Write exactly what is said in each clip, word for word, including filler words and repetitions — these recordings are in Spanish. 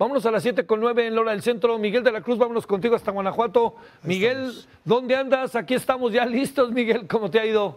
Vámonos a las siete con nueve en la hora del centro. Miguel de la Cruz, vámonos contigo hasta Guanajuato. Miguel, estamos. ¿Dónde andas? Aquí estamos ya listos, Miguel. ¿Cómo te ha ido?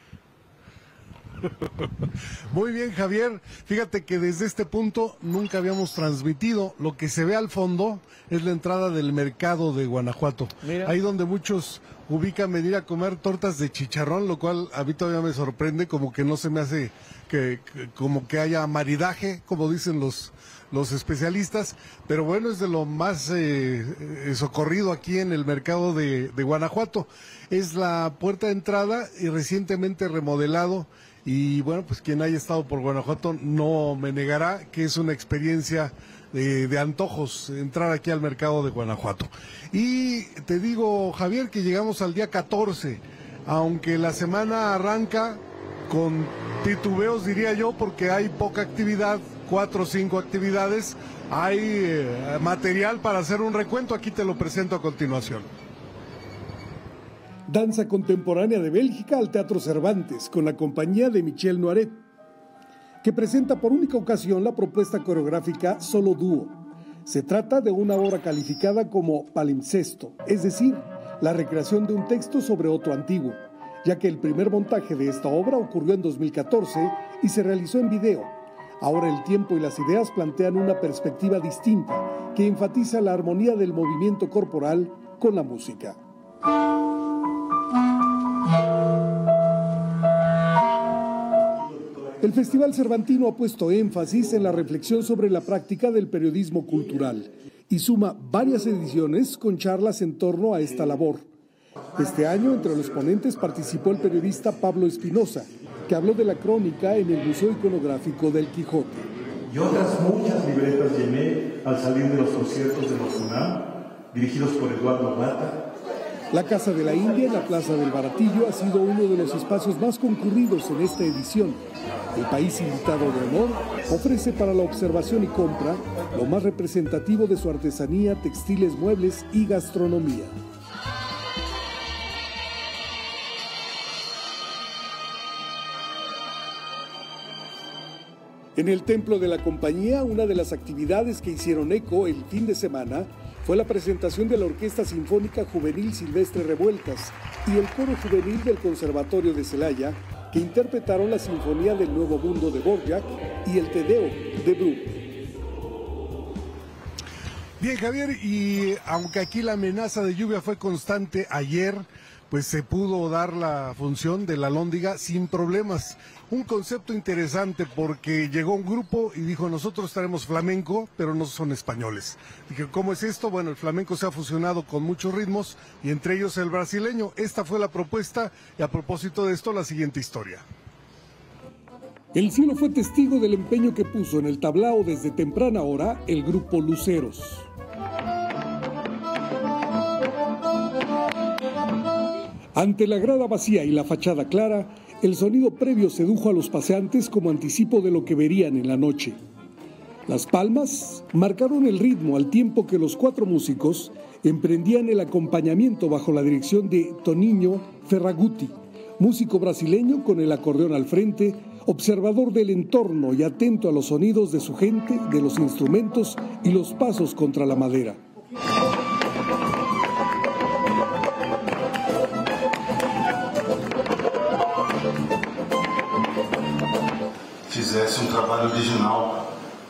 Muy bien, Javier. Fíjate que desde este punto nunca habíamos transmitido. Lo que se ve al fondo es la entrada del mercado de Guanajuato. Mira. Ahí donde muchos ubican venir a comer tortas de chicharrón, lo cual a mí todavía me sorprende, como que no se me hace que, que como que haya maridaje, como dicen los los especialistas, pero bueno, es de lo más eh, socorrido aquí en el mercado de, de Guanajuato. Es la puerta de entrada y recientemente remodelado. Y bueno, pues quien haya estado por Guanajuato no me negará que es una experiencia de, de antojos entrar aquí al mercado de Guanajuato. Y te digo, Javier, que llegamos al día catorce, aunque la semana arranca con titubeos, diría yo, porque hay poca actividad, cuatro o cinco actividades, hay eh, material para hacer un recuento, aquí te lo presento a continuación. Danza contemporánea de Bélgica al Teatro Cervantes, con la compañía de Michel Noiret, que presenta por única ocasión la propuesta coreográfica Solo Dúo. Se trata de una obra calificada como palimpsesto, es decir, la recreación de un texto sobre otro antiguo, ya que el primer montaje de esta obra ocurrió en dos mil catorce y se realizó en video. Ahora el tiempo y las ideas plantean una perspectiva distinta que enfatiza la armonía del movimiento corporal con la música. El Festival Cervantino ha puesto énfasis en la reflexión sobre la práctica del periodismo cultural y suma varias ediciones con charlas en torno a esta labor. Este año, entre los ponentes participó el periodista Pablo Espinosa, que habló de la crónica en el Museo Iconográfico del Quijote. Y otras muchas libretas llené al salir de los conciertos de los UNAM, dirigidos por Eduardo Mata. La Casa de la India en la Plaza del Baratillo ha sido uno de los espacios más concurridos en esta edición. El país invitado de honor ofrece para la observación y compra lo más representativo de su artesanía, textiles, muebles y gastronomía. En el Templo de la Compañía, una de las actividades que hicieron eco el fin de semana fue la presentación de la Orquesta Sinfónica Juvenil Silvestre Revueltas y el Coro Juvenil del Conservatorio de Celaya, que interpretaron la Sinfonía del Nuevo Mundo de Dvorak y el Te Deum de Bruch. Bien, Javier, y aunque aquí la amenaza de lluvia fue constante ayer, pues se pudo dar la función de la Alhóndiga sin problemas. Un concepto interesante porque llegó un grupo y dijo, nosotros traemos flamenco, pero no son españoles. Dije, ¿cómo es esto? Bueno, el flamenco se ha fusionado con muchos ritmos y entre ellos el brasileño. Esta fue la propuesta y a propósito de esto la siguiente historia. El cielo fue testigo del empeño que puso en el tablao desde temprana hora el grupo Luceros. Ante la grada vacía y la fachada clara, el sonido previo sedujo a los paseantes como anticipo de lo que verían en la noche. Las palmas marcaron el ritmo al tiempo que los cuatro músicos emprendían el acompañamiento bajo la dirección de Toninho Ferragutti, músico brasileño con el acordeón al frente, observador del entorno y atento a los sonidos de su gente, de los instrumentos y los pasos contra la madera. Fizesse um trabalho original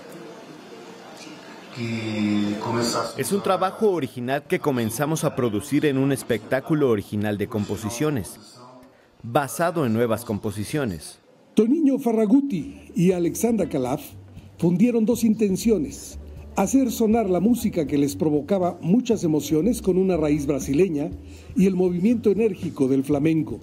que começasse. Es un trabajo original que comenzamos a producir en un espectáculo original de composiciones, basado en nuevas composiciones. Toninho Ferragutti y Alexandra Calaf fundieron dos intenciones: hacer sonar la música que les provocaba muchas emociones con una raíz brasileña y el movimiento enérgico del flamenco.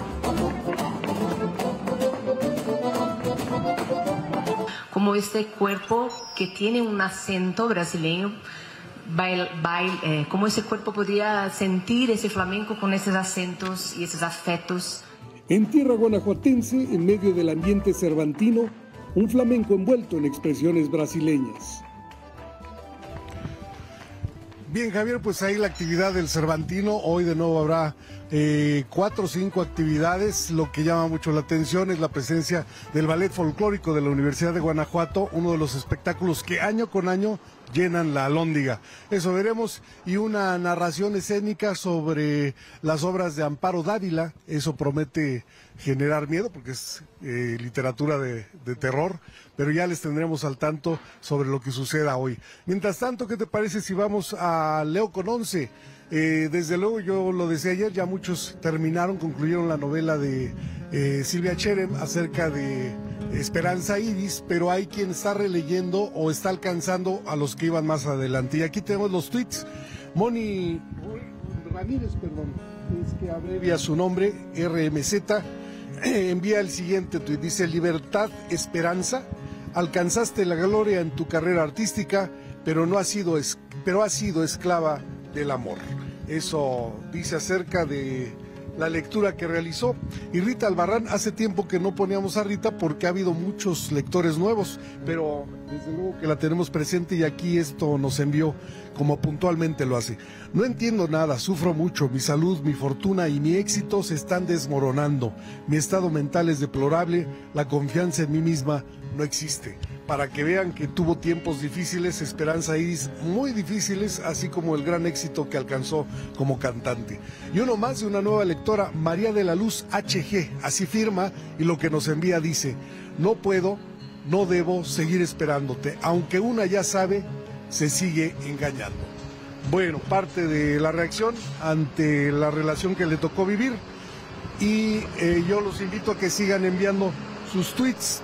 Como este cuerpo que tiene un acento brasileño, bail, bail, eh, como ese cuerpo podría sentir ese flamenco con esos acentos y esos afectos. En tierra guanajuatense, en medio del ambiente cervantino, un flamenco envuelto en expresiones brasileñas. Bien, Javier, pues ahí la actividad del Cervantino. Hoy de nuevo habrá eh, cuatro o cinco actividades. Lo que llama mucho la atención es la presencia del Ballet Folclórico de la Universidad de Guanajuato, uno de los espectáculos que año con año llenan la Alhóndiga. Eso veremos, y una narración escénica sobre las obras de Amparo Dávila. Eso promete generar miedo porque es eh, literatura de, de terror, pero ya les tendremos al tanto sobre lo que suceda hoy. Mientras tanto, ¿qué te parece si vamos a Leo con once? Eh, desde luego, yo lo decía ayer, ya muchos terminaron, concluyeron la novela de eh, Silvia Cherem acerca de Esperanza Iris, pero hay quien está releyendo o está alcanzando a los que iban más adelante. Y aquí tenemos los tweets. Moni Ramírez, perdón, es que abrevia su nombre, R M Z, eh, envía el siguiente tweet. Dice: libertad, esperanza, alcanzaste la gloria en tu carrera artística, pero no has sido, es, pero has sido esclava del amor. Eso dice acerca de la lectura que realizó. Y Rita Albarrán, hace tiempo que no poníamos a Rita porque ha habido muchos lectores nuevos, pero desde luego que la tenemos presente, y aquí esto nos envió como puntualmente lo hace. No entiendo nada, sufro mucho, mi salud, mi fortuna y mi éxito se están desmoronando, mi estado mental es deplorable, la confianza en mí misma no existe. Para que vean que tuvo tiempos difíciles, Esperanza Iris, muy difíciles, así como el gran éxito que alcanzó como cantante. Y uno más de una nueva lectora, María de la Luz H G, así firma, y lo que nos envía dice: no puedo, no debo seguir esperándote, aunque una ya sabe, se sigue engañando. Bueno, parte de la reacción ante la relación que le tocó vivir, y eh, yo los invito a que sigan enviando sus tweets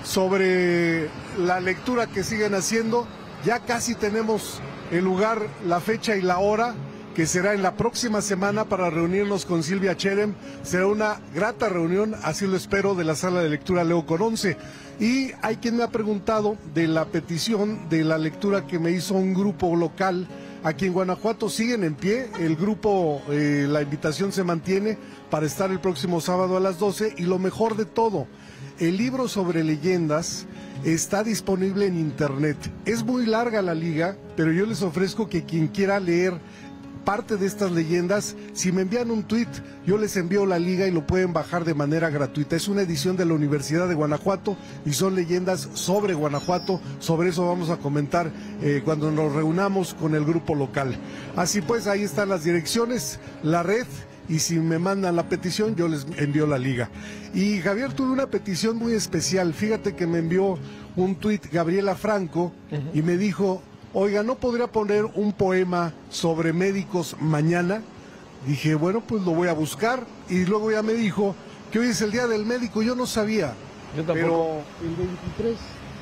sobre la lectura que siguen haciendo. Ya casi tenemos el lugar, la fecha y la hora, que será en la próxima semana para reunirnos con Silvia Cherem. Será una grata reunión, así lo espero, de la sala de lectura Leo con once. Y hay quien me ha preguntado de la petición de la lectura que me hizo un grupo local aquí en Guanajuato. Siguen en pie, el grupo, eh, la invitación se mantiene para estar el próximo sábado a las doce, y lo mejor de todo, el libro sobre leyendas está disponible en internet. Es muy larga la liga, pero yo les ofrezco que quien quiera leer parte de estas leyendas, si me envían un tweet, yo les envío la liga y lo pueden bajar de manera gratuita. Es una edición de la Universidad de Guanajuato y son leyendas sobre Guanajuato. Sobre eso vamos a comentar eh, cuando nos reunamos con el grupo local. Así pues, ahí están las direcciones, la red, y si me mandan la petición, yo les envío la liga. Y Javier, tuve una petición muy especial. Fíjate que me envió un tuit Gabriela Franco, uh-huh, y me dijo: oiga, ¿no podría poner un poema sobre médicos mañana? Dije, bueno, pues lo voy a buscar. Y luego ya me dijo que hoy es el Día del Médico. Yo no sabía. Yo tampoco. Pero el veintitrés,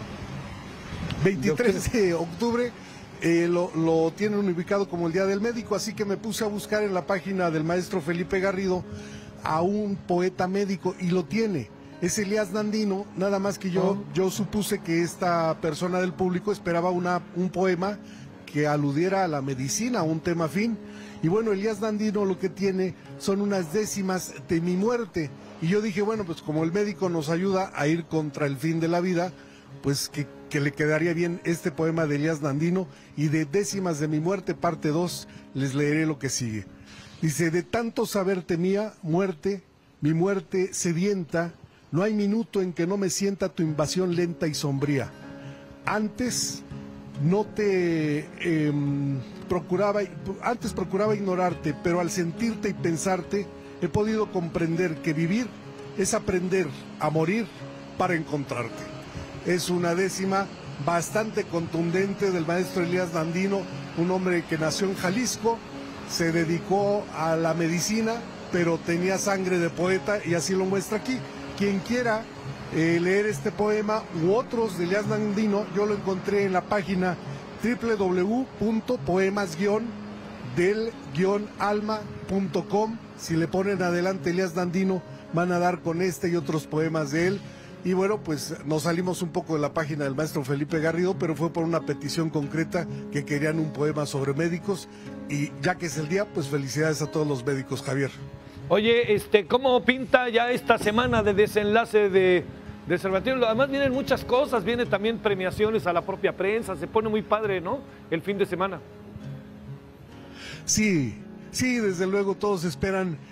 veintitrés de octubre eh, lo, lo tienen ubicado como el Día del Médico. Así que me puse a buscar en la página del maestro Felipe Garrido a un poeta médico, y lo tiene. Es Elías Nandino, nada más que yo, oh. yo supuse que esta persona del público esperaba una, un poema que aludiera a la medicina, a un tema afín. Y bueno, Elías Nandino lo que tiene son unas décimas de mi muerte. Y yo dije, bueno, pues como el médico nos ayuda a ir contra el fin de la vida, pues que, que le quedaría bien este poema de Elías Nandino. Y de décimas de mi muerte, parte dos, les leeré lo que sigue. Dice: de tanto saber temía, muerte, mi muerte sedienta, no hay minuto en que no me sienta tu invasión lenta y sombría. Antes no te eh, procuraba, antes procuraba ignorarte, pero al sentirte y pensarte he podido comprender que vivir es aprender a morir para encontrarte. Es una décima bastante contundente del maestro Elías Nandino, un hombre que nació en Jalisco, se dedicó a la medicina, pero tenía sangre de poeta, y así lo muestra aquí. Quien quiera eh, leer este poema u otros de Elías Nandino, yo lo encontré en la página doble u doble u doble u punto poemas del alma punto com. Si le ponen adelante Elías Nandino, van a dar con este y otros poemas de él. Y bueno, pues nos salimos un poco de la página del maestro Felipe Garrido, pero fue por una petición concreta que querían un poema sobre médicos, y ya que es el día, pues felicidades a todos los médicos, Javier. Oye, este, ¿cómo pinta ya esta semana de desenlace de, de Cervantino? Además vienen muchas cosas, vienen también premiaciones a la propia prensa, se pone muy padre, ¿no? El fin de semana. Sí, sí, desde luego todos esperan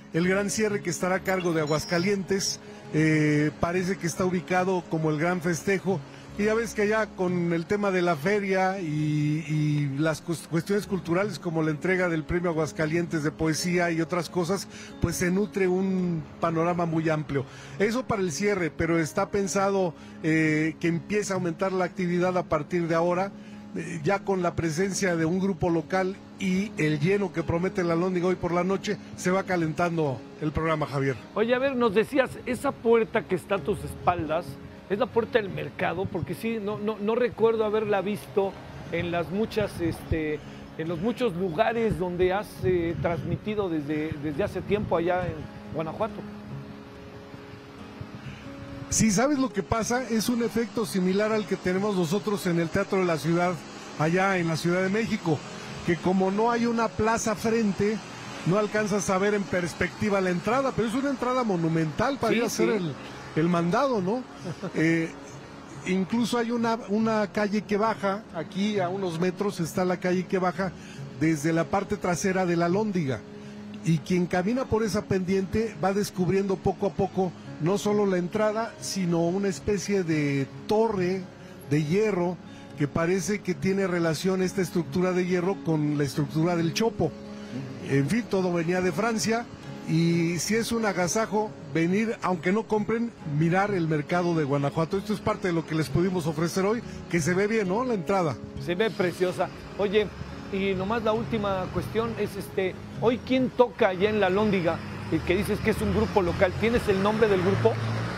el gran cierre que estará a cargo de Aguascalientes, eh, parece que está ubicado como el gran festejo. Y ya ves que allá con el tema de la feria y, y las cuestiones culturales como la entrega del premio Aguascalientes de poesía y otras cosas, pues se nutre un panorama muy amplio. Eso para el cierre, pero está pensado eh, que empiece a aumentar la actividad a partir de ahora, eh, ya con la presencia de un grupo local y el lleno que promete la Alhóndiga hoy por la noche, se va calentando el programa, Javier. Oye, a ver, nos decías, esa puerta que está a tus espaldas, ¿es la puerta del mercado? Porque sí, no, no, no recuerdo haberla visto en las muchas, este, en los muchos lugares donde has eh, transmitido desde, desde hace tiempo allá en Guanajuato. Si sabes lo que pasa, es un efecto similar al que tenemos nosotros en el Teatro de la Ciudad, allá en la Ciudad de México, que como no hay una plaza frente, no alcanzas a ver en perspectiva la entrada, pero es una entrada monumental para sí, ir a hacer sí. el... el mandado, ¿no? Eh, incluso hay una, una calle que baja, aquí a unos metros está la calle que baja desde la parte trasera de la Alhóndiga, y quien camina por esa pendiente va descubriendo poco a poco no solo la entrada, sino una especie de torre de hierro que parece que tiene relación esta estructura de hierro con la estructura del Chopo. En fin, todo venía de Francia. Y si es un agasajo venir, aunque no compren, mirar el mercado de Guanajuato. Esto es parte de lo que les pudimos ofrecer hoy, que se ve bien, ¿no? La entrada. Se ve preciosa. Oye, y nomás la última cuestión es, este, hoy ¿quién toca allá en la Alhóndiga? El que dices que es un grupo local. ¿Tienes el nombre del grupo?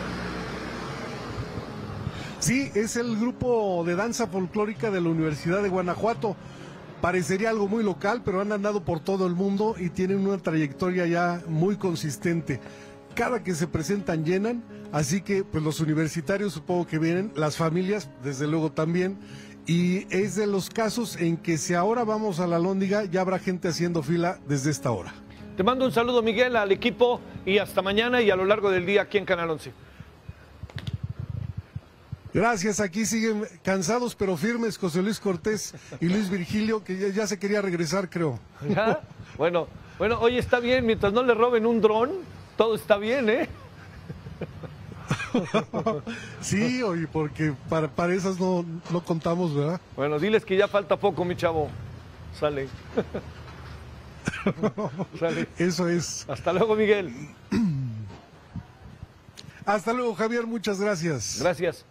Sí, es el grupo de danza folclórica de la Universidad de Guanajuato. Parecería algo muy local, pero han andado por todo el mundo y tienen una trayectoria ya muy consistente. Cada que se presentan llenan, así que pues los universitarios supongo que vienen, las familias desde luego también, y es de los casos en que si ahora vamos a la Alhóndiga ya habrá gente haciendo fila desde esta hora. Te mando un saludo, Miguel, al equipo, y hasta mañana y a lo largo del día aquí en Canal once. Gracias, aquí siguen cansados pero firmes José Luis Cortés y Luis Virgilio, que ya, ya se quería regresar, creo. ¿Ya? Bueno, bueno, oye, está bien, mientras no le roben un dron, todo está bien, ¿eh? Sí, oye, porque para, para esas no, no contamos, ¿verdad? Bueno, diles que ya falta poco, mi chavo. Sale. Sale. Eso es. Hasta luego, Miguel. Hasta luego, Javier, muchas gracias. Gracias.